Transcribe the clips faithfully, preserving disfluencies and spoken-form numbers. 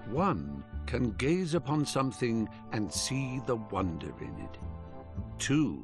One can gaze upon something and see the wonder in it. Two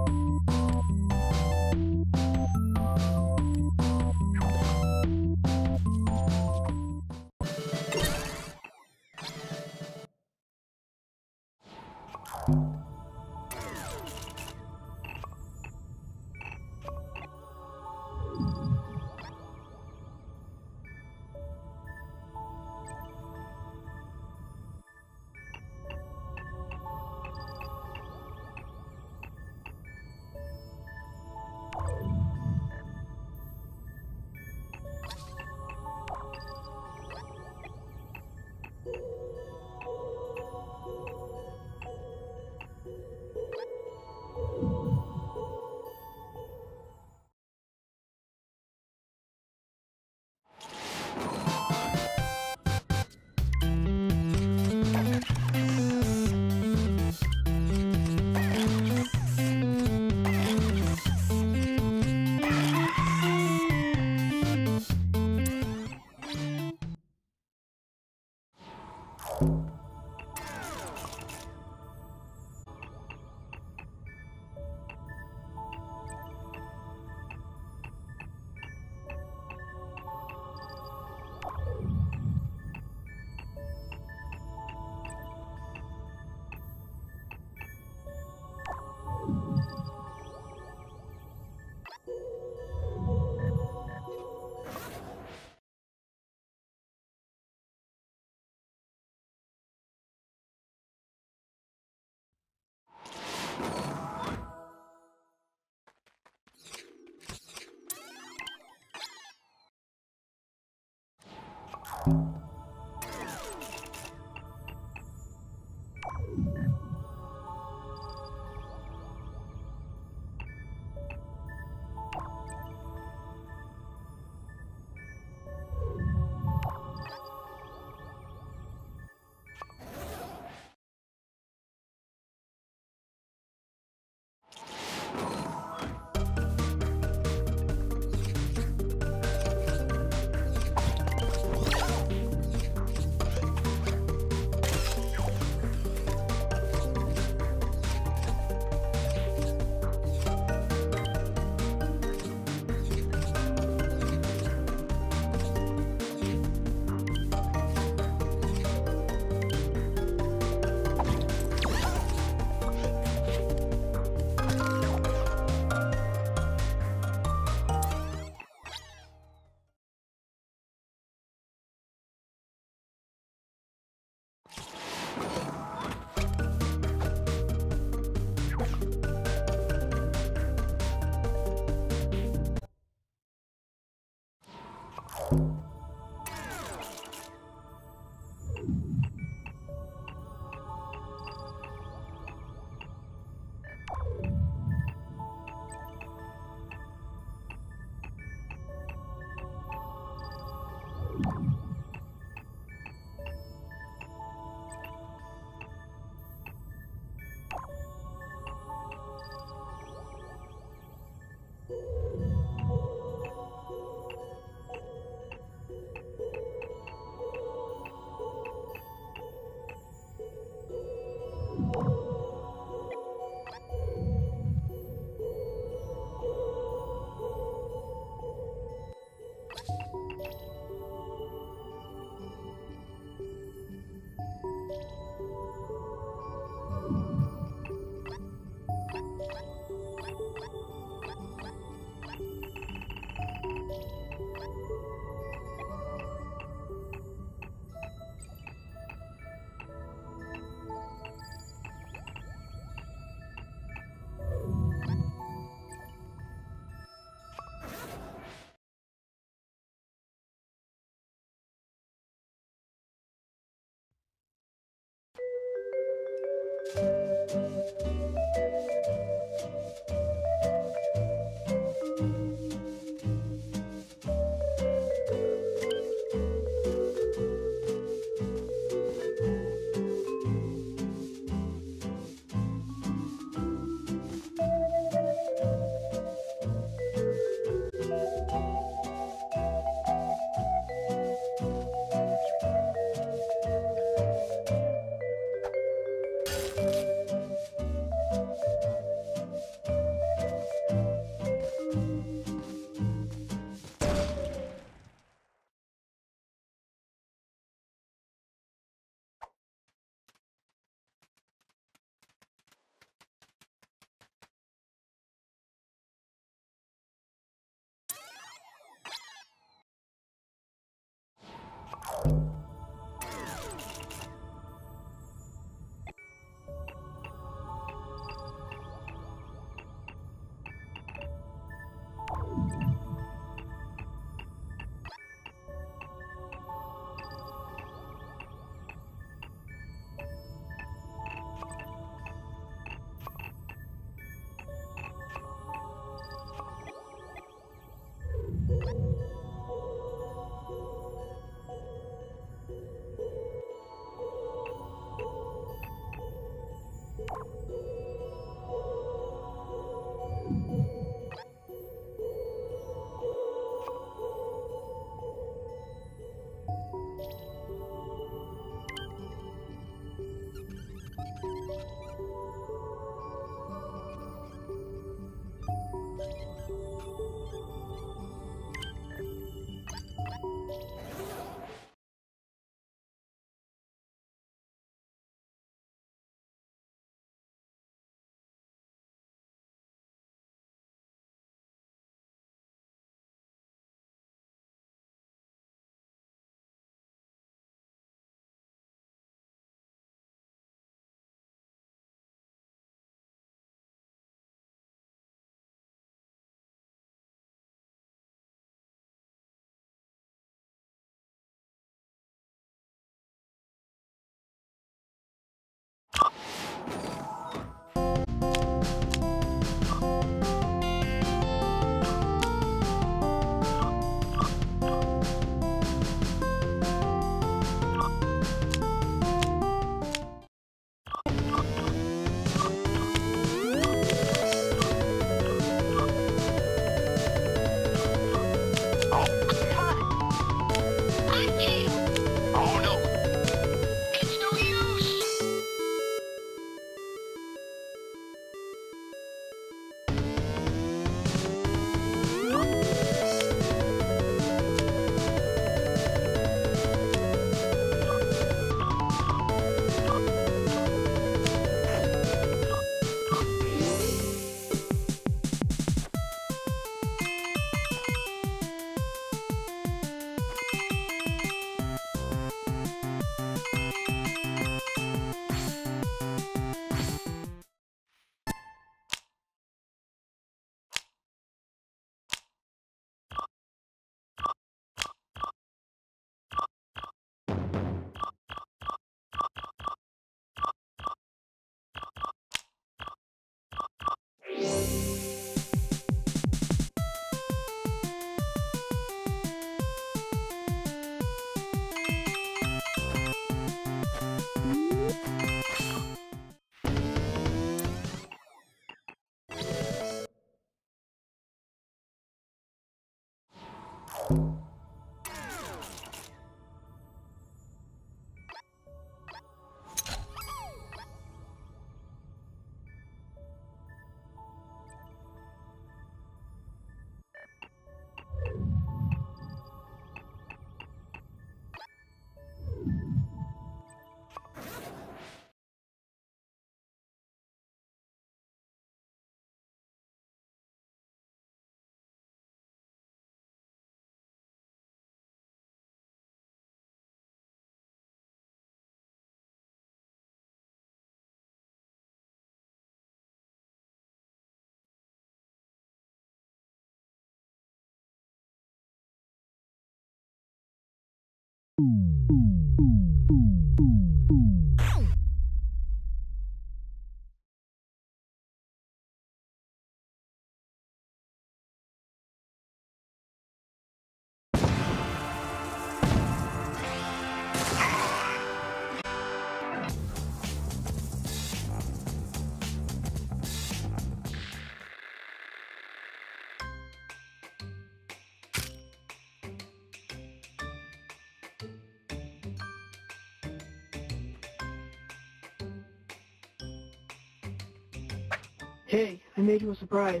Hey, I made you a surprise.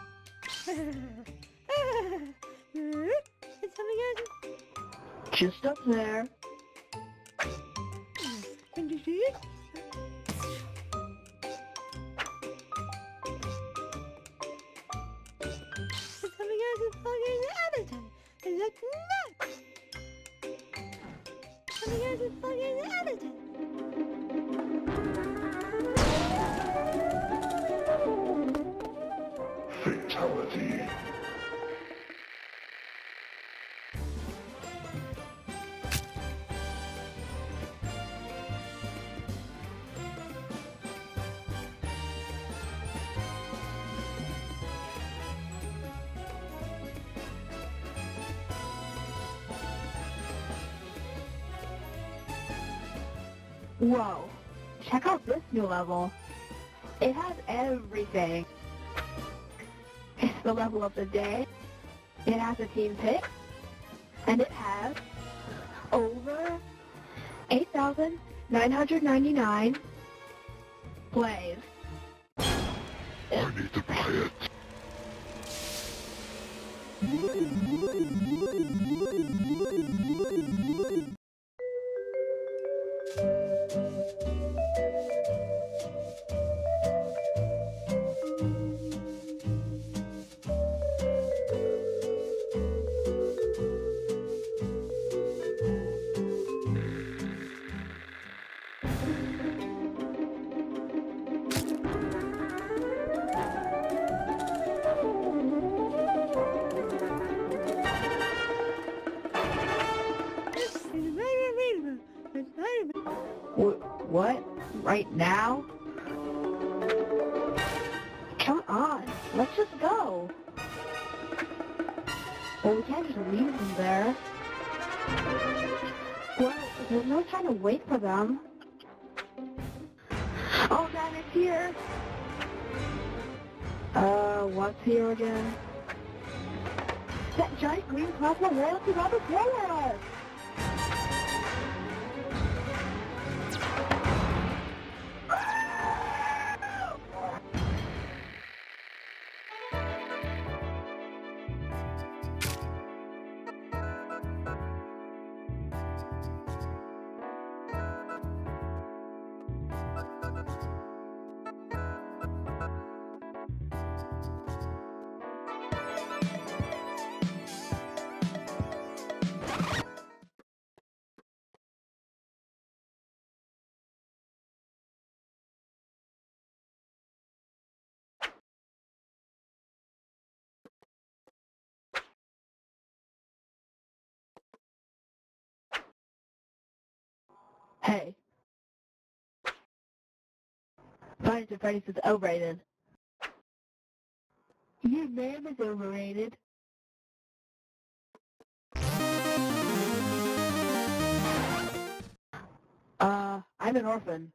It's coming out. Just up there. Can you see it? It's coming out and fucking Everton. Is that nuts? Coming out and fucking Everton. Fatality. Whoa, check out this new level. It has everything. It's the level of the day. It has a team pick. And it has over eight thousand nine hundred ninety-nine plays. I need to buy it. Wh- what? Right now? Come on, let's just go. Well, we can't just leave them there. Well, there's no time to wait for them. Oh, man, it's here. Uh, what's here again? That giant green plasma royalty around the corner! Hey. Five Nights at Freddy's is overrated. Your name is overrated. Uh, I'm an orphan.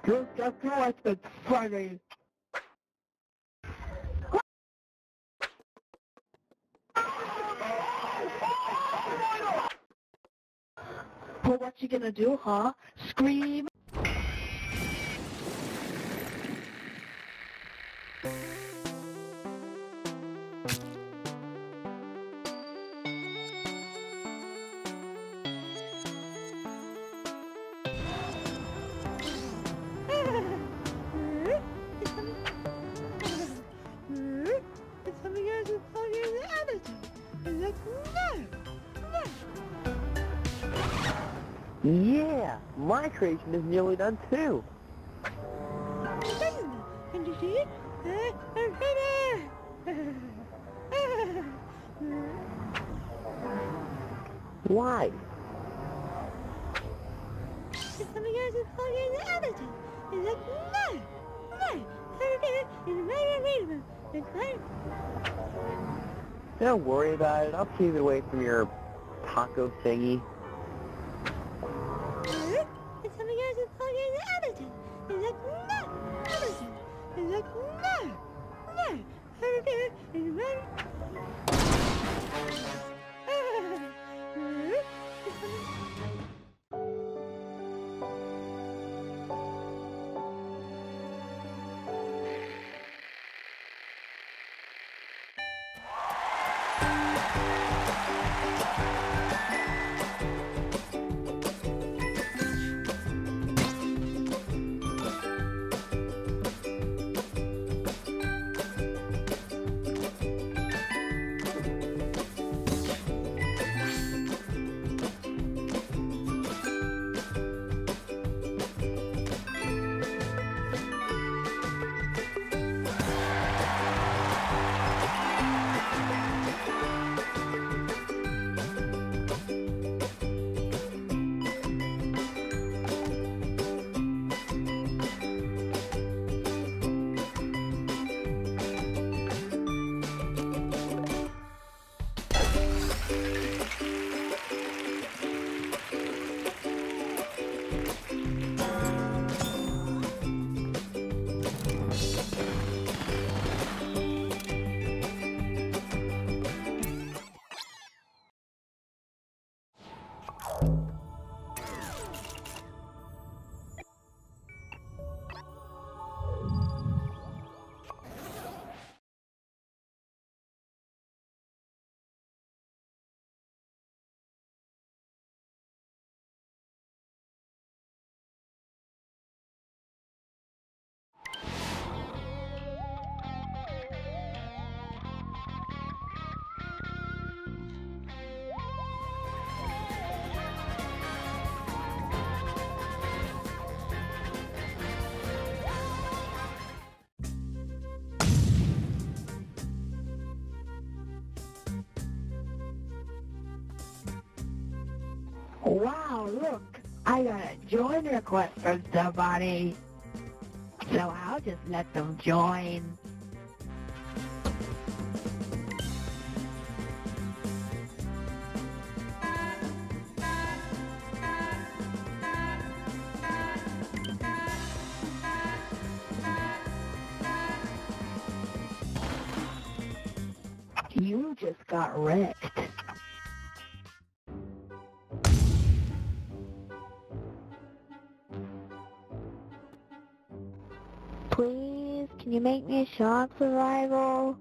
Look, that's what's been funny. Well, what you gonna do, huh? Scream? It's something else is plugging in the editor. And that's no, no. Yeah, my creation is nearly done too. Can you see it? Uh, I'm finished. Why? It's something else is plugging in the editor. And that's no, no. Everything is very readable. It's right. Don't worry about it. I'll keep it away from your taco thingy. It's something else is plugging in the editor. And that's no, editor. And that's no, no. Everything is very... Wow, look, I got a join request from somebody. So I'll just let them join. You just got wrecked. Please, can you make me a shock survival?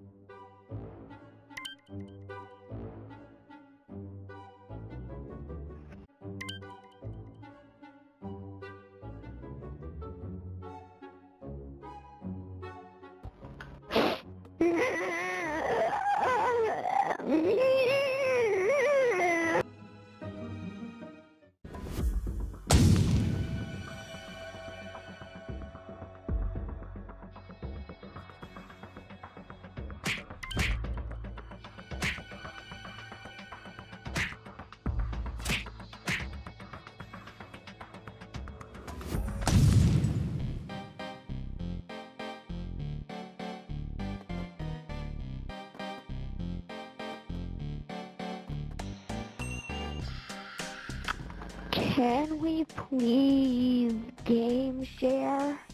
Can we please game share?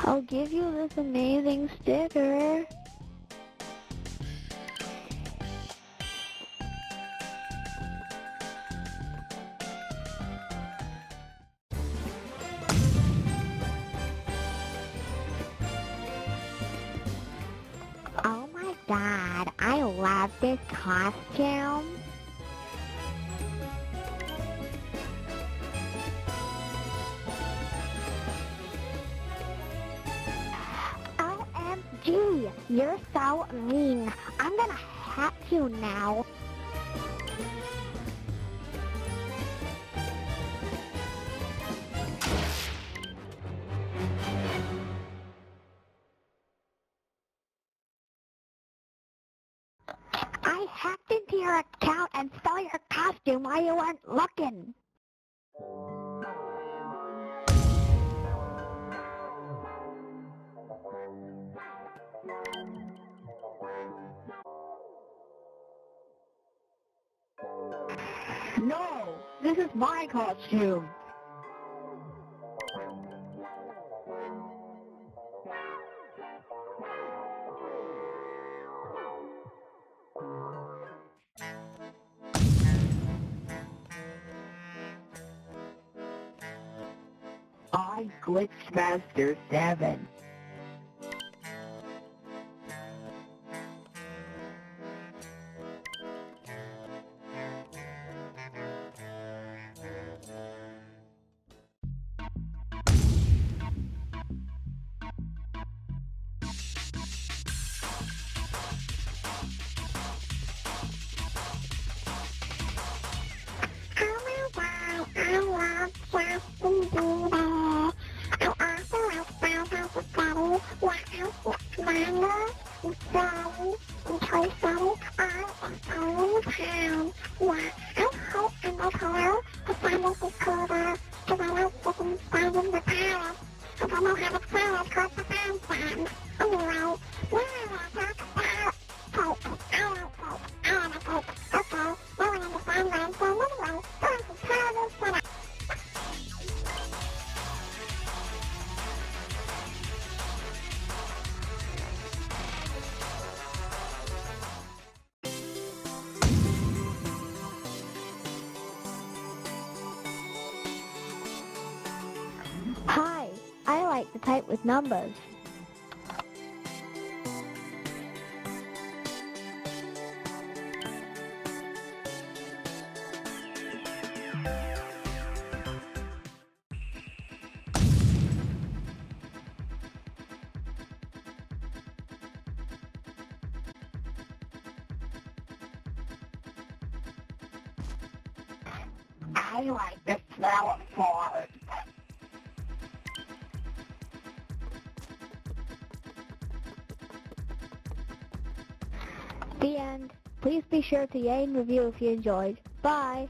I'll give you this amazing sticker. Oh my god, I love this costume. O M G, you're so mean. I'm gonna hack you now. I hacked into your account and stole your costume while you weren't looking. No, this is my costume. I Glitchmaster seven. Oh my god, I love Justin Bieber. I also like Five Nights at Freddy's, Warehouse Wonder, and Freddy, and Toy Story, all in own town. Yeah, I hope I'm the color to find this is cooler, because I like getting started in the palace. I don't know how to spell it, called the fan fan. Anyway, what I want to talk about tape. I like tape. I want a tape. Okay, no one understands what I'm saying anyway, so I should probably shut up. Hi, I like to type with numbers. I like the smell of fart. The end. Please be sure to yay and review if you enjoyed. Bye.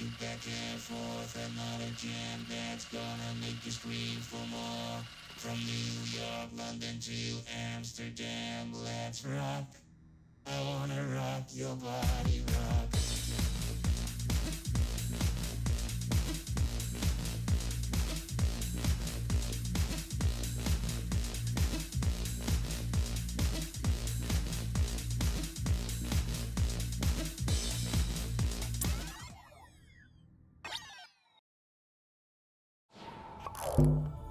kick back and forth, another jam that's gonna make you scream for more. From New York, London to Amsterdam, let's rock. I wanna rock your body, rock. You